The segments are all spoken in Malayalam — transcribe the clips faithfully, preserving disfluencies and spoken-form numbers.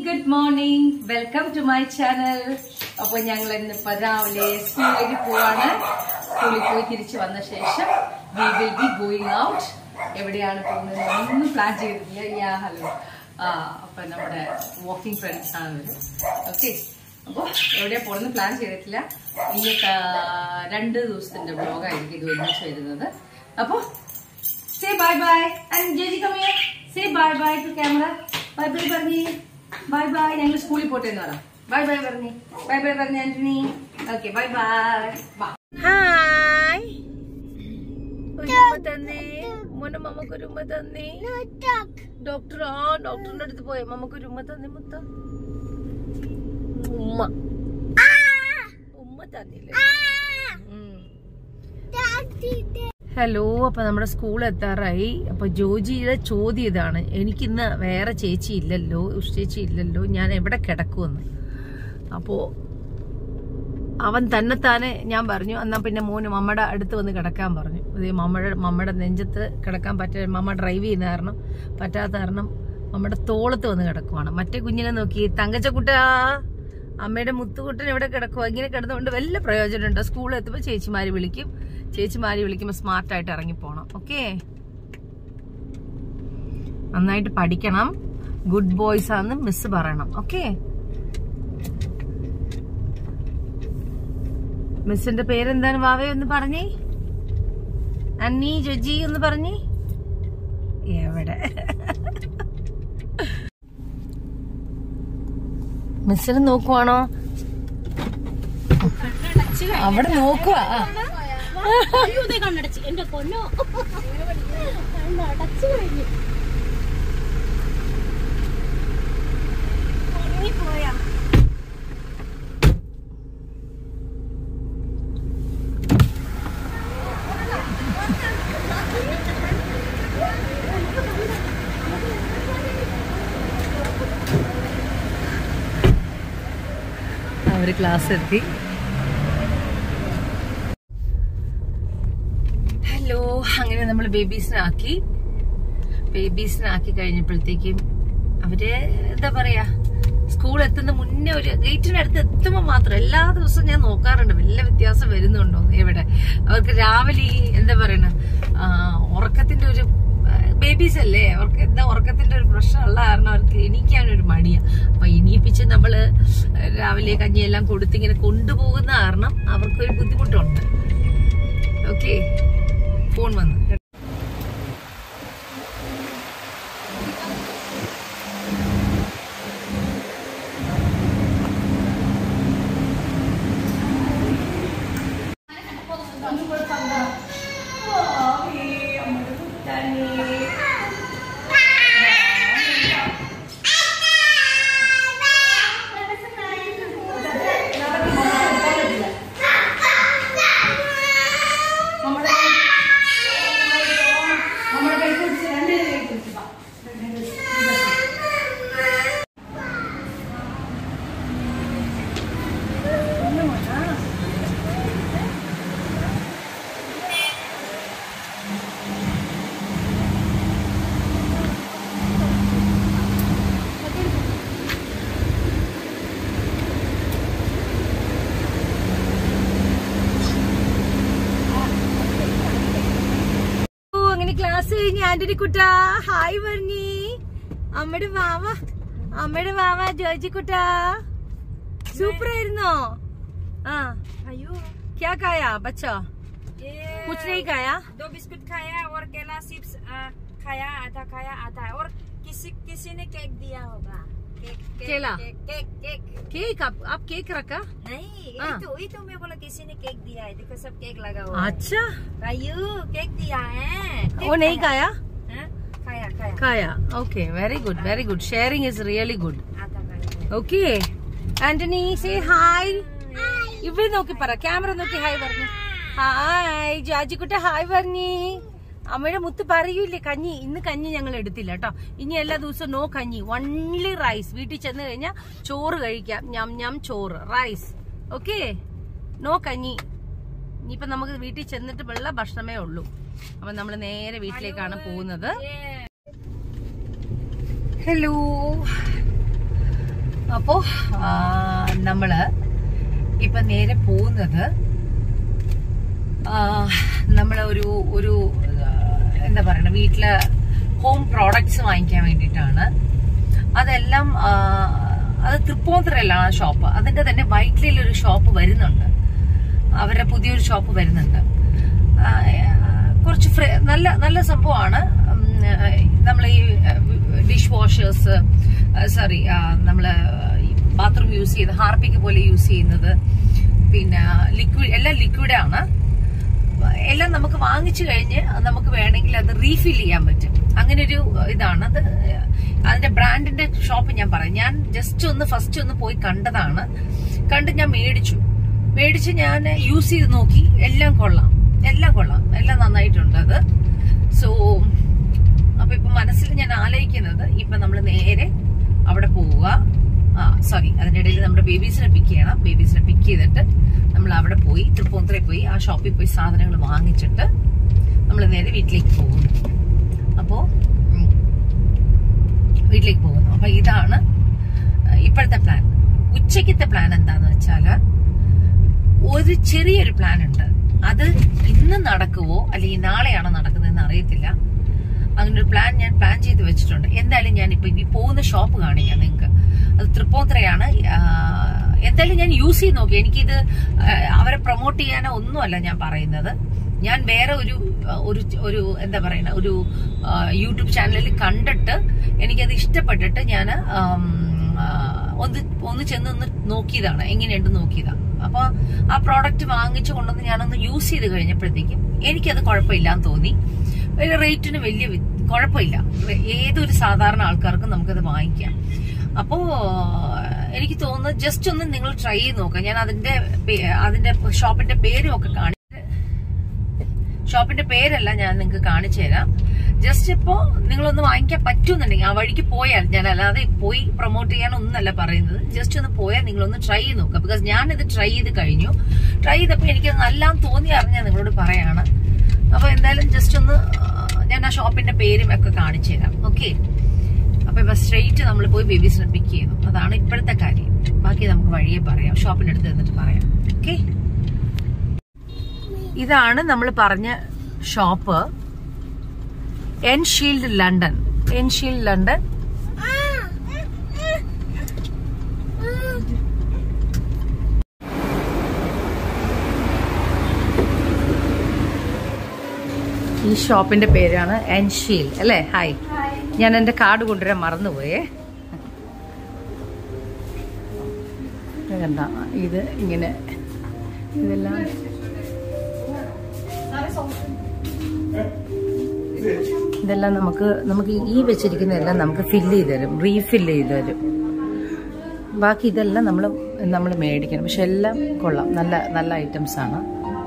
good morning. Welcome to my channel. അപ്പോൾ ഞങ്ങൾ ഇന്ന് രാവിലെ സ്കൂളിലേക്ക് പോവാണ്. സ്കൂളിൽ പോയി തിരിച്ചു വന്ന ശേഷം we will be going out. എവിടെയാണ് പോകുന്നത് ഒന്നും പ്ലാൻ ചെയ്തിട്ടില്ല. യാ ഹലോ ആ അപ്പൊ നമ്മുടെ വാക്കിംഗ് ഫ്രണ്ട്സ് ആണ് ഇവര്. ഓക്കെ, അപ്പോൾ എവിടെയാ പോകുന്നത് പ്ലാൻ ചെയ്തിട്ടില്ല. ഇനി രണ്ട് ദിവസത്തിന്റെ വ്ലോഗായിരിക്കും ഇത് ഒരുമിച്ച് വരുന്നത്. അപ്പോൾ say bye bye and Jeji come here. Say bye bye to camera. Bye bye പറഞ്ഞി. Bye bye. ഞങ്ങൾ സ്കൂളിൽ പോട്ടെ എന്ന് പറയാം. Bye bye പറഞ്ഞി. Bye bye പറഞ്ഞി Antony. Okay, bye bye. Hi. ഉമ്മ തന്നേ. മോനെ മമ്മക്ക് ഒരു ഉമ്മ തന്നേ. ഡോക്ടർ ആ ഡോക്ടറിന്റെ അടുത്ത് പോയ മമ്മക്ക് ഒരു ഉമ്മ തന്നേ. മുത്ത ഉമ്മ ഉമ്മ തന്നില്ലേ. ഹലോ, അപ്പൊ നമ്മുടെ സ്കൂൾ എത്താറായി. അപ്പൊ ജോജിയുടെ ചോദ്യം ഇതാണ്, എനിക്കിന്ന് വേറെ ചേച്ചി ഇല്ലല്ലോ, ഉഷ ചേച്ചി ഇല്ലല്ലോ, ഞാൻ എവിടെ കിടക്കുമെന്ന്. അപ്പോ അവൻ തന്നെത്താനെ ഞാൻ പറഞ്ഞു, എന്നാ പിന്നെ മോന് മമ്മയുടെ അടുത്ത് വന്ന് കിടക്കാൻ പറഞ്ഞു. അതേ മമ്മയുടെ മമ്മയുടെ നെഞ്ചത്ത് കിടക്കാൻ പറ്റ മമ്മ ഡ്രൈവ് ചെയ്യുന്ന കാരണം പറ്റാത്ത കാരണം മമ്മയുടെ തോളത്ത് വന്ന് കിടക്കുവാണ്. മറ്റേ കുഞ്ഞിനെ നോക്കി തങ്കച്ചക്കുട്ടാ അമ്മയുടെ മുത്തുകുട്ടൻ എവിടെ കിടക്കുക, ഇങ്ങനെ കിടന്നുകൊണ്ട് വല്ല പ്രയോജനമുണ്ടോ? സ്കൂളിൽ എത്തുമ്പോൾ ചേച്ചിമാര് വിളിക്കും, ചേച്ചിമാര് വിളിക്കുമ്പോൾ സ്മാർട്ടായിട്ട് ഇറങ്ങിപ്പോണം. ഓക്കെ, നന്നായിട്ട് പഠിക്കണം, ഗുഡ് ബോയ്സ് ആണെന്ന് മിസ് പറയണം. ഓക്കെ, മിസ്സിന്റെ പേരെന്താണ്? വാവേ ഒന്ന് പറഞ്ഞേ. അന്നി ജോജി ഒന്ന് പറഞ്ഞേ. എവിടെ മിസ്സിനെ നോക്കുവാണോ? അവിടെ നോക്കുവാ. എന്റെ പൊന്നോ പോയാ. അവര് ക്ലാസ് എത്തി. ഹലോ, അങ്ങനെ നമ്മൾ ബേബീസിനാക്കി ബേബീസിനാക്കി കഴിഞ്ഞപ്പോഴത്തേക്കും അവര് എന്താ പറയാ, സ്കൂൾ എത്തുന്ന മുന്നേ ഒരു ഗേറ്റിനടുത്ത് എത്തുമ്പോ മാത്രം എല്ലാ ദിവസവും ഞാൻ നോക്കാറുണ്ട് വല്ല വ്യത്യാസം വരുന്നുണ്ടോ എവിടെ. അവർക്ക് രാവിലെ എന്താ പറയണ ഉറക്കത്തിന്റെ ഒരു ബേബീസ് അല്ലേ, അവർക്ക് എന്താ ഉറക്കത്തിന്റെ ഒരു പ്രശ്നമുള്ള കാരണം അവർക്ക് എണീക്കാനൊരു മടിയാ. അപ്പൊ എണീപ്പിച്ച് നമ്മള് രാവിലെ കഞ്ഞിയെല്ലാം കൊടുത്തിങ്ങനെ കൊണ്ടുപോകുന്ന കാരണം അവർക്കൊരു ബുദ്ധിമുട്ടുണ്ട്. ഓക്കെ, ഫോൺ വന്നു. ക്ലാസ് കഴിഞ്ഞ് ആന്റണി കുട്ടാ ഹായ് പറഞ്ഞി. അമ്മയുടെ വാവ അമ്മയുടെ വാവ ജോജി കുട്ടാ സൂപ്പർ ആയിരുന്നോ? ആ അയ്യോ ക്യാ खाया बच्चा? कुछ नहीं खाया. दो बिस्कुट खाया और केला चिप्स खाया, आधा खाया आधा, और किसी किसी ने केक दिया होगा. केक केला केक केक केक आप, आप केक रखा? नहीं, ये तो ये तो मैं बोला किसी ने केक दिया है, देखो सब केक लगा हुआ. अच्छा, अयो केक दिया है. वो नहीं खाया? खाया खाया खाया. Okay, very good very good. Sharing is really good. Okay, Antony say hi. ഇവിടെ നോക്കി പറ, ക്യാമറ നോക്കി ഹായ് പറഞ്ഞു. ഹായ് ജാജിക്കുട്ട ഹായ് പറഞ്ഞി. അമ്മയുടെ മുത്ത് പറയൂല്ലേ കഞ്ഞി. ഇന്ന് കഞ്ഞി ഞങ്ങൾ എടുത്തില്ല കേട്ടോ. ഇനി എല്ലാ ദിവസവും നോ കഞ്ഞി, ഓൺലി റൈസ്. വീട്ടിൽ ചെന്ന് കഴിഞ്ഞാൽ ചോറ് കഴിക്കാം, ഞം ഞം ചോറ് റൈസ്. ഓക്കെ, നോ കഞ്ഞി. ഇനിയിപ്പൊ നമുക്ക് വീട്ടിൽ ചെന്നിട്ട് വെള്ള ഭക്ഷണമേ ഉള്ളൂ. അപ്പൊ നമ്മള് നേരെ വീട്ടിലേക്കാണ് പോകുന്നത്. ഹലോ, അപ്പോ നമ്മള് ഇപ്പൊ നേരെ പോകുന്നത് നമ്മള് ഒരു ഒരു എന്താ പറയണ വീട്ടില് ഹോം പ്രോഡക്ട്സ് വാങ്ങിക്കാൻ വേണ്ടിയിട്ടാണ്. അതെല്ലാം അത് തൃപ്പൂണിത്തുറയിലാണ് ഷോപ്പ്. അതിന്റെ തന്നെ വൈറ്റ്ലയിൽ ഒരു ഷോപ്പ് വരുന്നുണ്ട്, അവരുടെ പുതിയൊരു ഷോപ്പ് വരുന്നുണ്ട്. കുറച്ച് നല്ല നല്ല സംഭവമാണ്. നമ്മൾ ഈ ഡിഷ് വാഷേഴ്സ്, സോറി നമ്മള് ബാത്റൂം യൂസ് ചെയ്യുന്നത് ഹാർപ്പിക്ക് പോലെ യൂസ് ചെയ്യുന്നത്, പിന്നെ ലിക്വിഡ് എല്ലാം ലിക്വിഡാണ്. എല്ലാം നമുക്ക് വാങ്ങിച്ചു കഴിഞ്ഞ് നമുക്ക് വേണമെങ്കിൽ അത് റീഫിൽ ചെയ്യാൻ പറ്റും. അങ്ങനെ ഒരു ഇതാണ് അത്. അതിന്റെ ബ്രാൻഡിന്റെ ഷോപ്പ് ഞാൻ പറയാം. ഞാൻ ജസ്റ്റ് ഒന്ന് ഫസ്റ്റ് ഒന്ന് പോയി കണ്ടതാണ്. കണ്ട് ഞാൻ മേടിച്ചു മേടിച്ച് ഞാൻ യൂസ് ചെയ്ത് നോക്കി. എല്ലാം കൊള്ളാം, എല്ലാം കൊള്ളാം, എല്ലാം നന്നായിട്ടുണ്ട് അത്. സോ അപ്പൊ ഇപ്പൊ മനസ്സിൽ ഞാൻ ആലോചിക്കുന്നത് ഇപ്പൊ നമ്മൾ നേരെ അവിടെ പോവുക. ആ സോറി അതിന്റെ ഇടയിൽ നമ്മുടെ ബേബീസിനെ പിക്ക് ചെയ്യണം. ബേബീസിനെ പിക്ക് ചെയ്തിട്ട് നമ്മൾ അവിടെ പോയി തൃപ്പൂണിത്തുറയിൽ പോയി ആ ഷോപ്പിൽ പോയി സാധനങ്ങൾ വാങ്ങിച്ചിട്ട് നമ്മൾ നേരെ വീട്ടിലേക്ക് പോകുന്നു. അപ്പോ വീട്ടിലേക്ക് പോകുന്നു. അപ്പൊ ഇതാണ് ഇപ്പോഴത്തെ പ്ലാൻ. ഉച്ചക്കത്തെ പ്ലാൻ എന്താന്ന് വെച്ചാല് ഒരു ചെറിയൊരു പ്ലാൻ ഉണ്ട്. അത് ഇന്ന് നടക്കുവോ അല്ലെങ്കിൽ നാളെയാണോ നടക്കുന്നതെന്ന് അറിയത്തില്ല. അങ്ങനെ ഒരു പ്ലാൻ ഞാൻ പ്ലാൻ ചെയ്ത് വെച്ചിട്ടുണ്ട്. എന്തായാലും ഞാൻ ഇപ്പൊ ഈ പോകുന്ന ഷോപ്പ് കാണിക്കാം നിങ്ങൾക്ക്. അത് തൃപ്പൂണിത്തുറയാണ്. എന്തായാലും ഞാൻ യൂസ് ചെയ്ത് നോക്കി. എനിക്കിത് അവരെ പ്രൊമോട്ട് ചെയ്യാനോ ഒന്നുമല്ല ഞാൻ പറയുന്നത്. ഞാൻ വേറെ ഒരു ഒരു ഒരു എന്താ പറയുന്ന ഒരു യൂട്യൂബ് ചാനലിൽ കണ്ടിട്ട് എനിക്കത് ഇഷ്ടപ്പെട്ടിട്ട് ഞാൻ ഒന്ന് ഒന്ന് ചെന്ന് ഒന്ന് നോക്കിയതാണ്, എങ്ങനെയുണ്ട് നോക്കിയതാണ്. അപ്പൊ ആ പ്രോഡക്റ്റ് വാങ്ങിച്ചു കൊണ്ടുവന്ന് ഞാനൊന്ന് യൂസ് ചെയ്ത് കഴിഞ്ഞപ്പോഴത്തേക്കും എനിക്കത് കുഴപ്പമില്ലാന്ന് തോന്നി. റേറ്റിന് വലിയ കുഴപ്പമില്ല. ഏതൊരു സാധാരണ ആൾക്കാർക്കും നമുക്കത് വാങ്ങിക്കാം. അപ്പോ എനിക്ക് തോന്നുന്നു ജസ്റ്റ് ഒന്ന് നിങ്ങൾ ട്രൈ ചെയ്ത് നോക്കാം. ഞാൻ അതിന്റെ അതിന്റെ ഷോപ്പിന്റെ പേരും ഒക്കെ കാണി ഷോപ്പിന്റെ പേരല്ല ഞാൻ നിങ്ങൾക്ക് കാണിച്ചു തരാം. ജസ്റ്റ് ഇപ്പോ നിങ്ങളൊന്ന് വാങ്ങിക്കാൻ പറ്റുന്നുണ്ടെങ്കിൽ ആ വഴിക്ക് പോയാൽ, ഞാൻ അല്ലാതെ പോയി പ്രൊമോട്ട് ചെയ്യാനൊന്നല്ല പറയുന്നത്, ജസ്റ്റ് ഒന്ന് പോയാൽ നിങ്ങളൊന്ന് ട്രൈ ചെയ്ത് നോക്കുക. ബിക്കോസ് ഞാനിത് ട്രൈ ചെയ്ത് കഴിഞ്ഞു. ട്രൈ ചെയ്തപ്പോ എനിക്ക് നല്ലതാന്ന് തോന്നി അറിഞ്ഞാൽ നിങ്ങളോട് പറയാണ്. അപ്പൊ എന്തായാലും ജസ്റ്റ് ഒന്ന് ഞാൻ ആ ഷോപ്പിന്റെ പേരും ഒക്കെ കാണിച്ചു തരാം. ഓക്കെ, അപ്പൊ ഇപ്പൊ സ്ട്രെയിറ്റ് നമ്മൾ പോയി ബേബീസിനെ പിക്ക് ചെയ്തു. അതാണ് ഇപ്പോഴത്തെ കാര്യം. ബാക്കി നമുക്ക് വഴിയെ പറയാം, ഷോപ്പിന്റെ അടുത്ത് നിന്നിട്ട് പറയാം. ഓക്കെ, ഇതാണ് നമ്മൾ പറഞ്ഞ shop. Enshield London. Enshield London. ഈ ഷോപ്പിന്റെ പേരാണ് എൻഷീൽഡ് അല്ലേ? ഹായ്, ഞാൻ എന്റെ കാർഡ് കൊണ്ടുവരാൻ മറന്നുപോയേ. കണ്ട ഇത് ഇങ്ങനെ ഇതെല്ലാം ഇതെല്ലാം നമുക്ക് നമുക്ക് ഈ വെച്ചിരിക്കുന്നതെല്ലാം നമുക്ക് ഫില്ല് ചെയ്ത് തരും, റീഫില്ല് ചെയ്ത് തരും. ബാക്കി ഇതെല്ലാം നമ്മൾ നമ്മൾ മേടിക്കണം. പക്ഷെ എല്ലാം കൊള്ളാം, നല്ല നല്ല ഐറ്റംസ് ആണ്.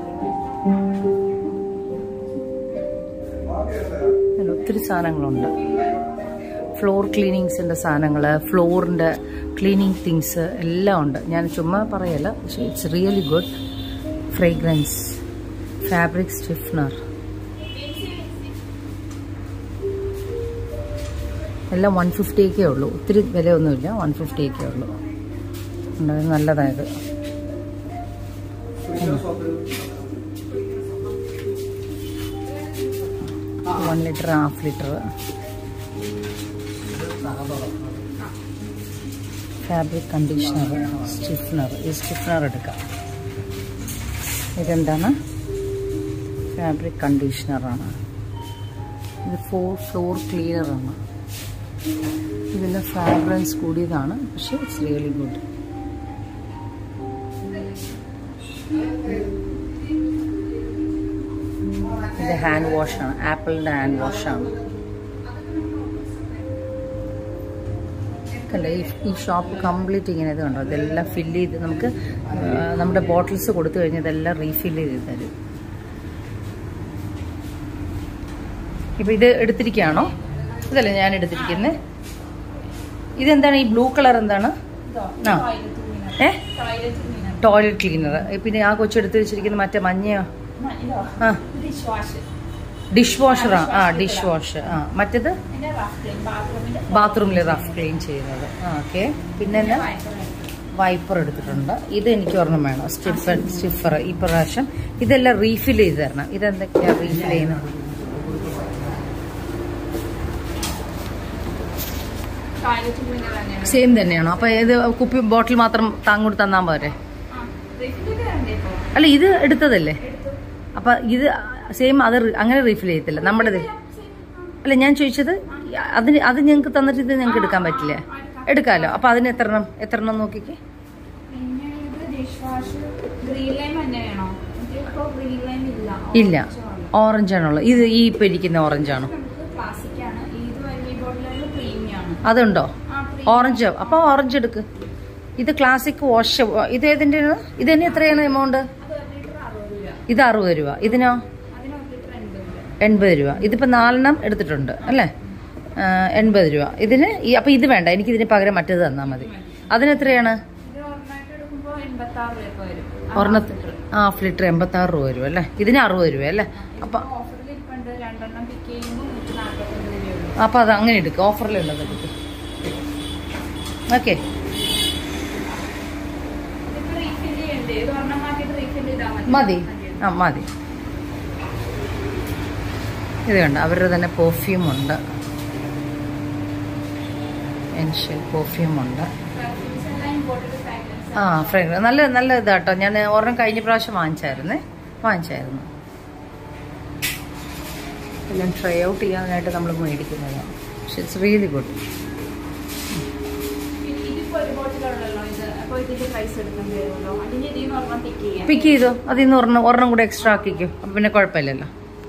ഒത്തിരി സാധനങ്ങളുണ്ട്. ഫ്ലോർ ക്ലീനിങ്സിന്റെ സാധനങ്ങള്, ഫ്ലോറിന്റെ ക്ലീനിങ് തിങ്സ് എല്ലാം ഉണ്ട്. ഞാൻ ചുമ്മാ പറയല്ല, പക്ഷെ it's really good. Fragrance, fabric stiffener എല്ലാം വൺ ഫിഫ്റ്റിയൊക്കെ ഉള്ളൂ. ഒത്തിരി വിലയൊന്നുമില്ല, വൺ ഫിഫ്റ്റിയൊക്കെ ഉള്ളൂ. നല്ലതായത് one litre, half litre. Fabric conditioner, stiffener. ഈ സ്റ്റിഫ്നർ എടുക്കാം. ഇതെന്താണ്? ഫാബ്രിക് കണ്ടീഷണറാണ്. ഇത് ഫോർ ഫ്ലോർ ക്ലീനറാണ്. ഇതെല്ലാം ഫ്രാഗ്രൻസ് കൂടിയതാണ്, പക്ഷെ ഇറ്റ്സ് റിയലി ഗുഡ്. ഇത് ഹാൻഡ് വാഷാണ്, ആപ്പിളിന്റെ ഹാൻഡ് വാഷാണ്. കണ്ട ഈ ഷോപ്പ് കംപ്ലീറ്റ് ഇങ്ങനെ ഇത് കണ്ടോ, ഇതെല്ലാം ഫില്ല് ചെയ്ത് നമുക്ക് നമ്മുടെ ബോട്ടിൽസ് കൊടുത്തു കഴിഞ്ഞാൽ ഇതെല്ലാം റീഫില്ല് ചെയ്ത് തരും. ഇപ്പൊ ഇത് എടുത്തിരിക്കുകയാണോ? ഇതല്ലേ ഞാൻ എടുത്തിരിക്കുന്നത്. ഇതെന്താണ് ഈ ബ്ലൂ കളർ? എന്താണ്? ആ ഏ ടോയ്ലറ്റ് ക്ലീനർ. പിന്നെ ആ കൊച്ചെടുത്ത് വെച്ചിരിക്കുന്ന മറ്റേ മഞ്ഞയോ? ആ ഡിഷ് വാഷർ. ആ ഡിഷ് വാഷ്. ആ മറ്റേത് ബാത്റൂമിൽ റഫ് ക്ലീൻ ചെയ്യുന്നത്. ഓക്കെ. പിന്നെ വൈപ്പർ എടുത്തിട്ടുണ്ട്. ഇത് എനിക്ക് ഒരെണ്ണം വേണം. സ്റ്റിഫർ സ്റ്റിഫർ ഈ പ്രാവശ്യം ഇതെല്ലാം റീഫിൽ ചെയ്ത് തരണം. ഇതെന്തൊക്കെയാ റീഫിൽ ചെയ്യുന്നത്? സെയിം തന്നെയാണോ? അപ്പൊ ഏത് കുപ്പി ബോട്ടിൽ മാത്രം താങ്ങോട്ട് തന്നാ പോരെ? അല്ല ഇത് എടുത്തതല്ലേ? അപ്പൊ ഇത് സെയിം അത് അങ്ങനെ റീഫിൽ ചെയ്യത്തില്ല നമ്മുടേത്? അല്ല ഞാൻ ചോദിച്ചത് അതിന് അത് ഞങ്ങൾക്ക് തന്നിട്ട് ഇത് ഞങ്ങൾക്ക് എടുക്കാൻ പറ്റില്ല? എടുക്കാമല്ലോ. അപ്പൊ അതിന് എത്ര എണ്ണം എത്ര എണ്ണം നോക്കിക്കേ. ഇല്ല, ഓറഞ്ച് ആണുള്ളത്. ഇത് ഈ ഇപ്പൊ ഇരിക്കുന്ന ഓറഞ്ച് ആണോ? അതുണ്ടോ ഓറഞ്ച്? അപ്പൊ ഓറഞ്ച് എടുക്ക്. ഇത് ക്ലാസിക് വാഷ്. ഇത് ഏതിന്റെ? ഇത് തന്നെ എത്രയാണ് എമൗണ്ട്? ഇത് അറുപത് രൂപ. ഇതിനോ? എൺപത് രൂപ. ഇതിപ്പോ നാലെണ്ണം എടുത്തിട്ടുണ്ട് അല്ലേ? എൺപത് രൂപ. ഇതിന് അപ്പൊ ഇത് വേണ്ട, എനിക്ക് ഇതിന് പകരം മറ്റേത് തന്നാ മതി. അതിനെത്രയാണ്? ഒരെണ്ണത്തിന് ഹാഫ് ലിറ്റർ എൺപത്തി ആറ് രൂപ വരും അല്ലേ? ഇതിന് അറുപത് രൂപ അല്ലേ? അപ്പൊ അപ്പൊ അത് അങ്ങനെ എടുക്കും. ഓഫറിലുള്ളത് എടുക്കും. ഓക്കെ. മതി. ആ മതി. ഇത് കണ്ട അവരുടെ തന്നെ പെർഫ്യൂം ഉണ്ട്. എൻഷ്യൽ പെർഫ്യൂം ഉണ്ട്. ആ ഫ്രേഗ്രൻസ് നല്ല നല്ല ഇതാട്ടോ. ഞാൻ ഒരെണ്ണം കഴിഞ്ഞ പ്രാവശ്യം വാങ്ങിച്ചായിരുന്നേ വാങ്ങിച്ചായിരുന്നു എല്ലാം ട്രൈ ഔട്ട് ചെയ്യാനായിട്ട് നമ്മൾ മേടിക്കുന്നതാണ്. പക്ഷെ ഇറ്റ്സ് റിയലി ഗുഡ്. പിക്ക് ചെയ്തോ. അതിൽ നിന്ന് ഒരെണ്ണം ഒരെണ്ണം കൂടെ എക്സ്ട്രാ ആക്കിക്കോ. അപ്പൊ പിന്നെ കുഴപ്പമില്ലല്ലോ.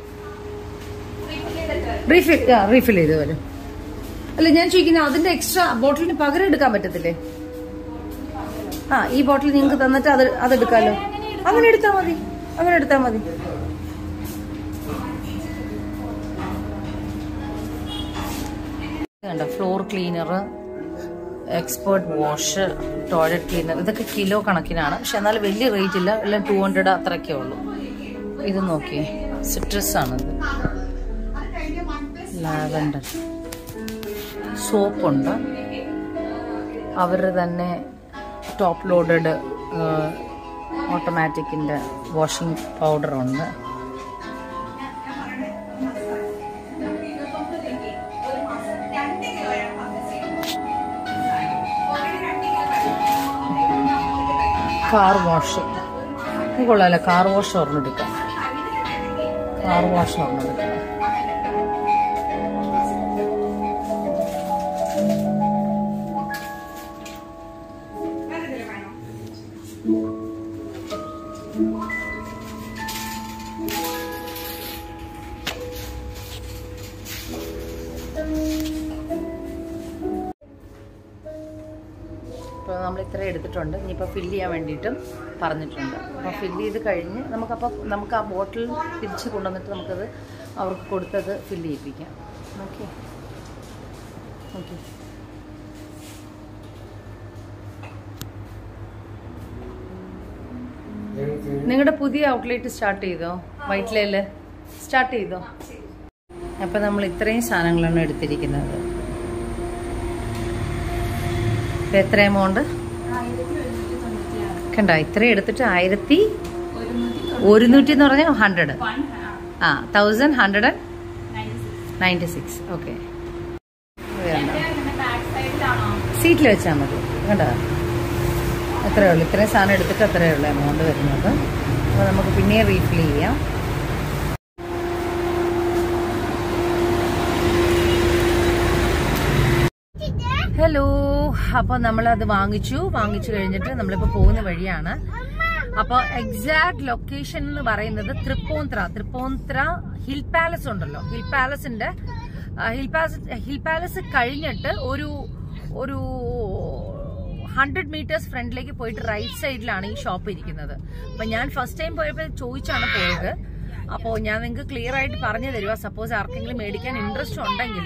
റീഫിൽ റീഫിൽ ചെയ്ത് വരും. അല്ല ഞാൻ ചോദിക്കുന്നത് അതിന്റെ എക്സ്ട്രാ ബോട്ടിലിന് പകരം എടുക്കാൻ പറ്റത്തില്ലേ? ആ ഈ ബോട്ടിൽ നിങ്ങൾക്ക് തന്നിട്ട് അത് അതെടുക്കാമല്ലോ. അങ്ങനെ എടുത്താൽ മതി. അങ്ങനെ എടുത്താൽ മതി. കണ്ടോ floor cleaner, expert wash, toilet cleaner. ഇതൊക്കെ കിലോ കണക്കിനാണ്. പക്ഷെ എന്നാലും വലിയ റേറ്റ് ഇല്ല. എല്ലാം ടു ഹൺഡ്രഡ് അത്രയൊക്കെ ഉള്ളൂ. ഇത് നോക്കിയേ, സിട്രസ് ആണിത്. ലാവൻഡർ സോപ്പുണ്ട്. അവരുടെ തന്നെ ടോപ്പ് ലോഡഡ് ഓട്ടോമാറ്റിക്കിൻ്റെ വാഷിംഗ് പൗഡറുണ്ട്. കാർ വാഷ് കൊള്ളാമല്ലോ. കാർ വാഷ് ഒരെണ്ണം എടുക്കാം. കാർ വാഷ് ഒരെണ്ണം എടുക്കാം. ഇപ്പോൾ നമ്മൾ ഇത്ര എടുത്തിട്ടുണ്ട്. ഇനിയിപ്പോൾ ഫില്ല് ചെയ്യാൻ വേണ്ടിയിട്ടും പറഞ്ഞിട്ടുണ്ട്. അപ്പോൾ ഫില്ല് ചെയ്ത് കഴിഞ്ഞ് നമുക്കപ്പോൾ നമുക്ക് ആ ബോട്ടിൽ തിരിച്ച് കൊണ്ടുവന്നിട്ട് നമുക്കത് അവർക്ക് കൊടുത്തത് ഫില്ല് ചെയ്യിപ്പിക്കാം. Okay okay. നിങ്ങളുടെ പുതിയ ഔട്ട്ലെറ്റ് സ്റ്റാർട്ട് ചെയ്തോ? വൈറ്റ്ലയിൽ സ്റ്റാർട്ട് ചെയ്തോ? അപ്പം നമ്മൾ ഇത്രയും സാധനങ്ങളാണ് എടുത്തിരിക്കുന്നത്. എത്ര എമൗണ്ട് കണ്ടോ? ഇത്രയും എടുത്തിട്ട് ആയിരത്തി ഒരുന്നൂറ്റി എന്ന് പറഞ്ഞാൽ hundred ah thousand hundred and ninety six. Okay. സീറ്റിൽ വെച്ചാൽ മതി. കണ്ടോ? എത്രയേ ഉള്ളൂ. ഇത്രയും സാധനം എടുത്തിട്ട് അത്രയേ ഉള്ളൂ എമൗണ്ട് വരുന്നത്. അപ്പോൾ നമുക്ക് പിന്നെ റീഫിൽ ചെയ്യാം. ഹലോ. അപ്പോൾ നമ്മളത് വാങ്ങിച്ചു. വാങ്ങിച്ചു കഴിഞ്ഞിട്ട് നമ്മളിപ്പോൾ പോകുന്ന വഴിയാണ്. അപ്പോൾ എക്സാക്ട് ലൊക്കേഷൻ എന്ന് പറയുന്നത് തൃപ്പൂണിത്തുറ. തൃപ്പൂണിത്തുറ ഹിൽ പാലസ് ഉണ്ടല്ലോ, ഹിൽ പാലസിന്റെ ഹിൽ പാലസ് ഹിൽ പാലസ് കഴിഞ്ഞിട്ട് ഒരു ഒരു ഹൺഡ്രഡ് മീറ്റേഴ്സ് ഫ്രണ്ടിലേക്ക് പോയിട്ട് റൈറ്റ് സൈഡിലാണ് ഈ ഷോപ്പ് ഇരിക്കുന്നത്. അപ്പൊ ഞാൻ ഫസ്റ്റ് ടൈം പോയപ്പോൾ ചോദിച്ചാണ് പോയത്. അപ്പോൾ ഞാൻ നിങ്ങൾക്ക് ക്ലിയർ ആയിട്ട് പറഞ്ഞു തരുക. സപ്പോസ് ആർക്കെങ്കിലും മേടിക്കാൻ ഇൻട്രസ്റ്റ് ഉണ്ടെങ്കിൽ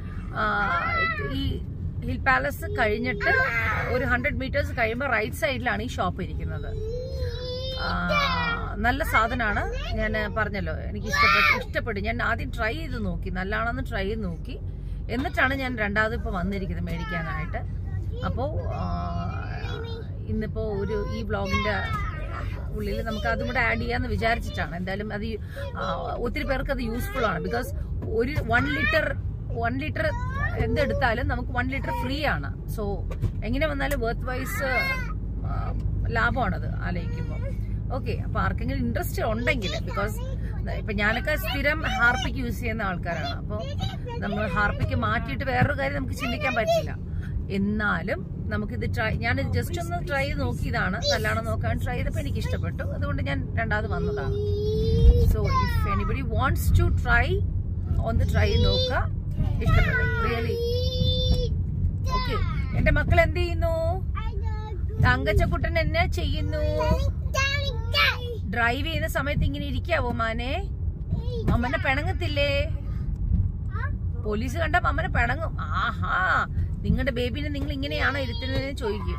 ഈ ഹിൽ പാലസ് കഴിഞ്ഞിട്ട് ഒരു ഹൺഡ്രഡ് മീറ്റേഴ്സ് കഴിയുമ്പോൾ റൈറ്റ് സൈഡിലാണ് ഈ ഷോപ്പ് ഇരിക്കുന്നത്. നല്ല സാധനമാണ്. ഞാൻ പറഞ്ഞല്ലോ എനിക്ക് ഇഷ്ടപ്പെട്ടു ഇഷ്ടപ്പെട്ടു ഞാൻ ആദ്യം ട്രൈ ചെയ്ത് നോക്കി, നല്ലതാണെന്ന് ട്രൈ ചെയ്ത് നോക്കി. എന്നിട്ടാണ് ഞാൻ രണ്ടാമത് ഇപ്പോൾ വന്നിരിക്കുന്നത് മേടിക്കാനായിട്ട്. അപ്പോൾ ഇന്നിപ്പോൾ ഒരു ഈ വ്ളോഗിൻ്റെ ഉള്ളിൽ നമുക്ക് അതും കൂടെ ആഡ് ചെയ്യാമെന്ന് വിചാരിച്ചിട്ടാണ്. എന്തായാലും അത് ഒത്തിരി പേർക്ക് അത് യൂസ്ഫുൾ ആണ്. ബിക്കോസ് ഒരു വൺ ലിറ്റർ വൺ ലിറ്റർ എന്തെടുത്താലും നമുക്ക് വൺ ലിറ്റർ ഫ്രീ ആണ്. സോ എങ്ങനെ വന്നാലും വർത്ത് വൈസ് ലാഭമാണത് ആലോചിക്കുമ്പോൾ. ഓക്കെ, അപ്പൊ ആർക്കെങ്കിലും ഇൻട്രസ്റ്റ് ഉണ്ടെങ്കിൽ, ബിക്കോസ് ഇപ്പൊ ഞാനൊക്കെ സ്ഥിരം ഹാർപ്പിക്ക് യൂസ് ചെയ്യുന്ന ആൾക്കാരാണ്. അപ്പോൾ നമ്മൾ ഹാർപ്പിക്ക് മാറ്റിയിട്ട് വേറൊരു കാര്യം നമുക്ക് ചിന്തിക്കാൻ പറ്റില്ല. എന്നാലും നമുക്കിത് ട്രൈ ഞാൻ ജസ്റ്റ് ഒന്ന് ട്രൈ ചെയ്ത് നോക്കിയതാണ്. നല്ലതാണോ നോക്കാൻ ട്രൈ ചെയ്തപ്പോൾ എനിക്ക് ഇഷ്ടപ്പെട്ടു. അതുകൊണ്ട് ഞാൻ രണ്ടാമത് വന്നതാണ്. So if anybody wants to try ഒന്ന് ട്രൈ ചെയ്ത് നോക്കുക. ഇഷ്ടപ്പെട്ടു റിയലി. ഓക്കെ, എന്റെ മക്കൾ എന്ത് ചെയ്യുന്നു? തങ്കച്ചക്കുട്ടൻ എന്നെ ചെയ്യുന്നു? ഡ്രൈവ് ചെയ്യുന്ന സമയത്ത് ഇങ്ങനെ ഇരിക്കാവോ മാനെ? മമ്മനെ പിണങ്ങത്തില്ലേ? പോലീസ് കണ്ട മമ്മനെ പിണങ്ങും. ആഹാ, നിങ്ങളുടെ ബേബിനെ നിങ്ങൾ ഇങ്ങനെയാണോ ഇരുത്തുന്നതെന്ന് ചോദിക്കും.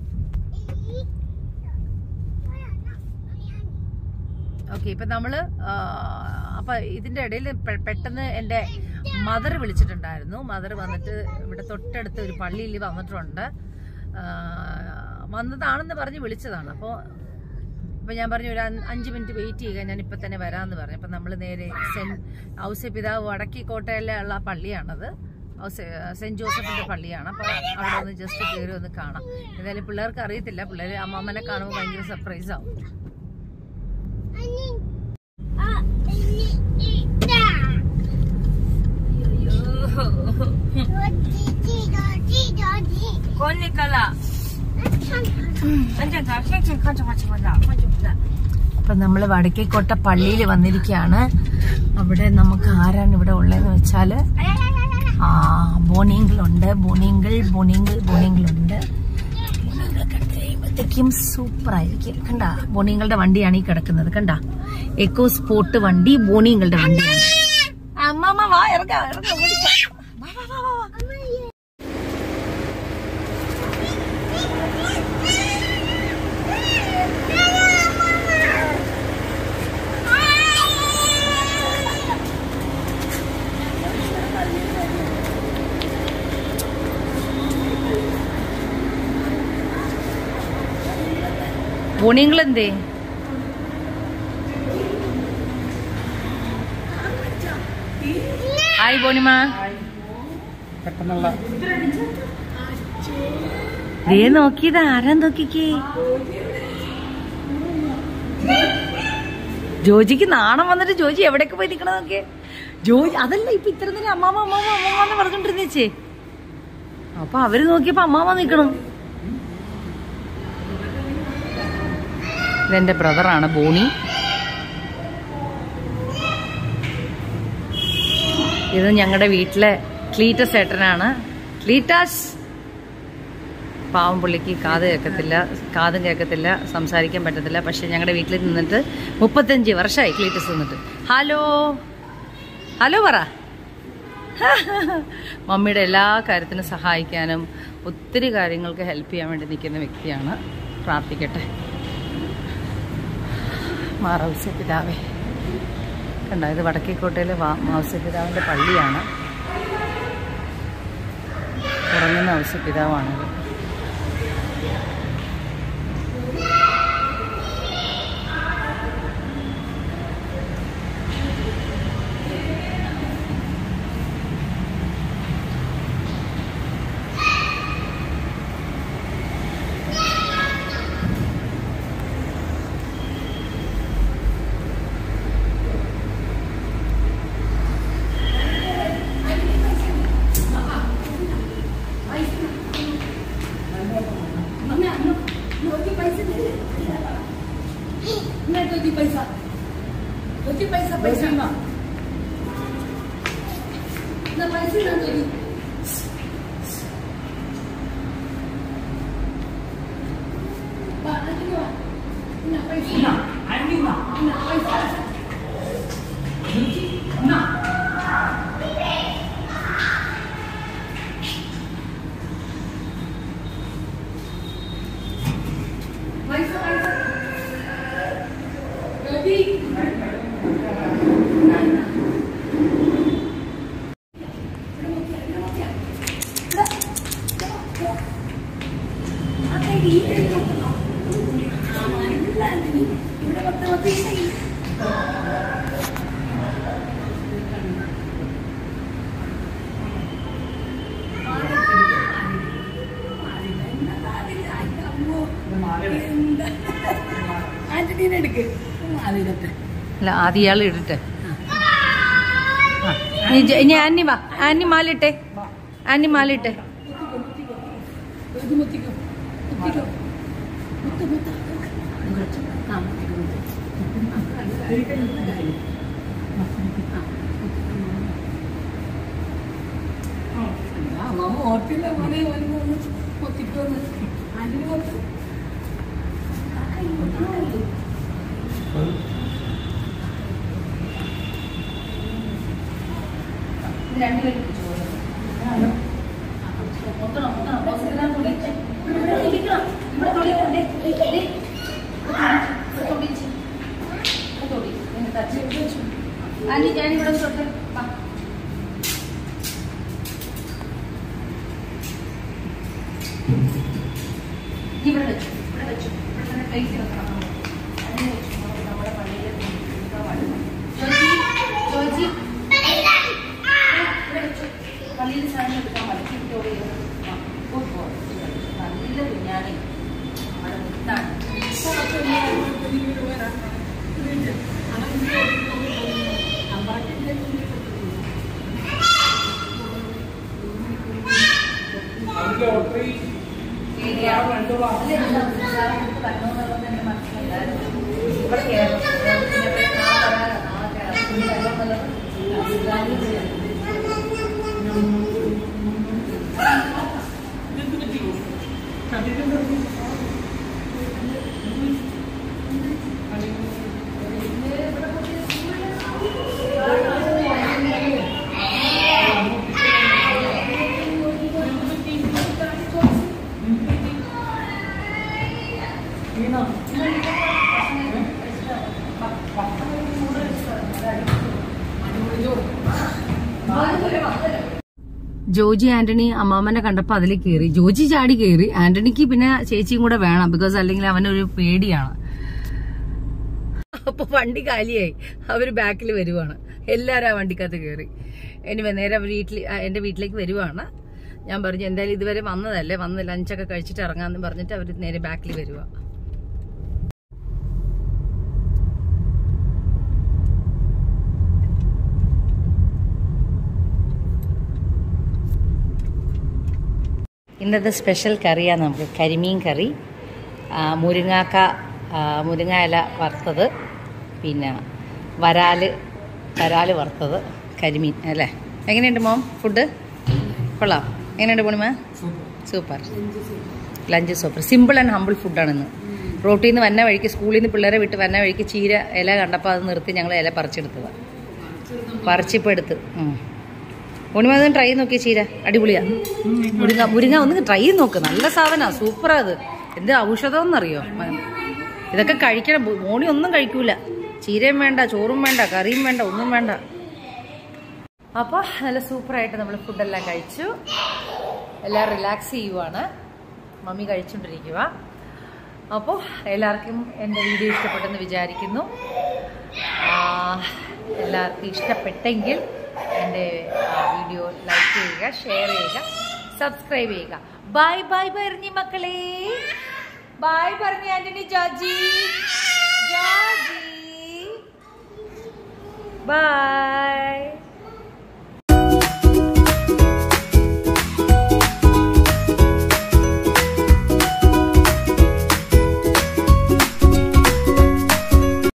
ഓക്കെ, ഇപ്പൊ നമ്മള് അപ്പൊ ഇതിന്റെ ഇടയിൽ പെട്ടെന്ന് എന്റെ മദർ വിളിച്ചിട്ടുണ്ടായിരുന്നു. മദർ വന്നിട്ട് ഇവിടെ തൊട്ടടുത്ത് ഒരു പള്ളിയിൽ വന്നിട്ടുണ്ട്. വന്നതാണെന്ന് പറഞ്ഞ് വിളിച്ചതാണ്. അപ്പോൾ അപ്പൊ ഞാൻ പറഞ്ഞു ഒരു അഞ്ച് മിനിറ്റ് വെയിറ്റ് ചെയ്യുക, ഞാൻ ഇപ്പൊ തന്നെ വരാമെന്ന് പറഞ്ഞു. അപ്പൊ നമ്മൾ നേരെ സെന്റ് ഔസേപ്പിതാവ് വടക്കേക്കോട്ടയിലെ ഉള്ള പള്ളിയാണത്. സെന്റ് ജോസഫിന്റെ പള്ളിയാണ്. അപ്പൊ അവിടെ ഒന്ന് ജസ്റ്റ് കയറി ഒന്ന് കാണാം. എന്തായാലും പിള്ളേർക്ക് അറിയത്തില്ല. പിള്ളേര് അമ്മമ്മനെ കാണുമ്പോൾ ഭയങ്കര സർപ്രൈസ് ആവും. അപ്പൊ നമ്മള് വടക്കേക്കോട്ട പള്ളിയിൽ വന്നിരിക്കുകയാണ്. അവിടെ നമുക്ക് ആരാണ് ഇവിടെ ഉള്ളതെന്ന് വെച്ചാല് ആ ബോണിങ്കിളുണ്ട്. ബോണിങ്കിൾ ബോണിങ്കിൾ ബോണിങ്കിളുണ്ട്. കഴിയുമ്പോഴത്തേക്കും സൂപ്പർ ആയിരിക്കും. കണ്ട, ബോണിങ്ങളുടെ വണ്ടിയാണ് ഈ കിടക്കുന്നത്. കണ്ട, എക്കോ സ്പോർട്ട് വണ്ടി ബോണിങ്ങളുടെ വണ്ടിയാണ്. അമ്മമ്മ വാ, ഇറങ്ങാ ഇറങ്ങാ ഓടിക്കാം. ബോണിങ്ങളെന്തേ? ഹായ് ബോണിമ. ദേ നോക്കിയതാ, ആരാ നോക്കിക്കേ. ജോജിക്ക് നാണം വന്നിട്ട് ജോജി എവിടേക്ക് പോയി നിക്കണ നോക്കിയേ. ജോജി അതല്ല ഇപ്പൊ ഇത്ര നേരം അമ്മാമ അമ്മാമ അമ്മാന്ന് പറഞ്ഞോണ്ടിരുന്നേച്ചേ. അപ്പൊ അവര് നോക്കിയപ്പോ അമ്മാമ നിക്കണം. ഇതെന്റെ ബ്രദറാണ് ബോണി. ഇത് ഞങ്ങളുടെ വീട്ടിലെ ക്ലീറ്റസ് ഏട്ടനാണ്. ക്ലീറ്റസ് പാവം, പുള്ളിക്ക് കാത് കേൾക്കത്തില്ല, കാതും കേൾക്കത്തില്ല, സംസാരിക്കാൻ പറ്റത്തില്ല. പക്ഷെ ഞങ്ങളുടെ വീട്ടിൽ നിന്നിട്ട് മുപ്പത്തഞ്ച് വർഷമായി ക്ലീറ്റസ് നിന്നിട്ട്. ഹലോ ഹലോ പറ. മമ്മിയുടെ എല്ലാ കാര്യത്തിനും സഹായിക്കാനും ഒത്തിരി കാര്യങ്ങൾക്ക് ഹെൽപ്പ് ചെയ്യാൻ വേണ്ടി നിൽക്കുന്ന വ്യക്തിയാണ്. പ്രാർത്ഥിക്കട്ടെ. മാറൗസ്യപിതാവേ. കണ്ട, ഇത് വടക്കേക്കോട്ടയിലെ ഔസ്യപിതാവിൻ്റെ പള്ളിയാണ്. ഉറങ്ങുന്ന ഔസ്യപിതാവാണത്. അല്ല ആദ്യം ഇയാൾ ഇടട്ടെ. ഇനി ആന്റി വാ, ആന്റി മാലിട്ടെ, ആന്റി മാലിട്ടെ. ഓർത്തില്ല മോനെ ഒത്തിട്ടോന്ന് ആന്റിന് ഓർത്തു. രണ്ടുപേരും ആന്റി ഞാനിവിടെ തൊട്ട് ഇവിടെ വെച്ചു, ഇവിടെ വെച്ചു, ഇവിടെ പ്ലേറ്റ് വെക്കണം. അതിന് വെച്ചു നമ്മുടെ പള്ളിയിൽ ചോച്ചി ചോച്ചി ഇവിടെ വെച്ചു. പള്ളിയിൽ സാധനം എടുക്കാൻ മലക്കിട്ടോടെ നല്ല കുഞ്ഞാണി നമ്മുടെ മുത്താണ്. ജോജി ആന്റണി അമ്മാമ്മനെ കണ്ടപ്പോ അതിൽ കയറി. ജോജി ചാടി കയറി. ആന്റണിക്ക് പിന്നെ ചേച്ചിയും കൂടെ വേണം, ബിക്കോസ് അല്ലെങ്കിൽ അവനൊരു പേടിയാണ്. അപ്പൊ വണ്ടി കാലിയായി, അവര് ബാക്കിൽ വരുവാണ്. എല്ലാരും ആ വണ്ടിക്കകത്ത് കയറി. ഇനി നേരെ വീട്ടിൽ എന്റെ വീട്ടിലേക്ക് വരുവാണ്. ഞാൻ പറഞ്ഞു എന്തായാലും ഇതുവരെ വന്നതല്ലേ, വന്ന് ലഞ്ചൊക്കെ കഴിച്ചിട്ട് ഇറങ്ങാന്ന് പറഞ്ഞിട്ട് അവര് നേരെ ബാക്കിൽ വരുവാ. ഇന്നത്തെ സ്പെഷ്യൽ കറിയാണ് നമുക്ക് കരിമീൻ കറി, മുരിങ്ങാക്ക മുരിങ്ങ ഇല വറുത്തത്, പിന്നെ വരാല് വരാല് വറുത്തത്, കരിമീൻ അല്ലേ. എങ്ങനെയുണ്ട് മോം ഫുഡ്? കൊള്ളാം. എങ്ങനെയുണ്ട് Poornima? Super. Lunch super. Simple and humble ഫുഡാണ് ഇന്ന്. റോട്ടിൽ നിന്ന് വന്ന വഴിക്ക്, സ്കൂളിൽ നിന്ന് പിള്ളേരെ വിട്ട് വന്ന വഴിക്ക് ചീര ഇല കണ്ടപ്പോൾ അത് നിർത്തി ഞങ്ങൾ ഇല പറിച്ചെടുത്തതാണ്. പറിച്ചിപ്പോൾ എടുത്ത് പൂർണിമ ഒന്ന് ട്രൈ നോക്കിയ ചീര അടിപൊളിയാ. മുരിങ്ങ മുരിങ്ങ ഒന്ന് ട്രൈ ചെയ്ത് നോക്ക്, നല്ല സാധനമാണ്, സൂപ്പറാ. അത് എന്ത് ഔഷധം എന്നറിയോ? ഇതൊക്കെ കഴിക്കണം. മോണി ഒന്നും കഴിക്കൂല. ചീരയും വേണ്ട, ചോറും വേണ്ട, കറിയും വേണ്ട, ഒന്നും വേണ്ട. അപ്പോൾ നല്ല സൂപ്പറായിട്ട് നമ്മൾ ഫുഡെല്ലാം കഴിച്ചു. എല്ലാം റിലാക്സ് ചെയ്യുവാണ്. മമ്മി കഴിച്ചുകൊണ്ടിരിക്കുക. അപ്പോൾ എല്ലാവർക്കും എൻ്റെ വീഡിയോ ഇഷ്ടപ്പെട്ടെന്ന് വിചാരിക്കുന്നു. എല്ലാവർക്കും ഇഷ്ടപ്പെട്ടെങ്കിൽ എൻ്റെ വീഡിയോ ലൈക്ക് ചെയ്യുക, ഷെയർ ചെയ്യുക, സബ്സ്ക്രൈബ് ചെയ്യുക. ബൈ ബൈ പറഞ്ഞി മക്കളെ. ബൈ പറഞ്ഞി ആന്റണി. ജോജി ജോജി ബൈ.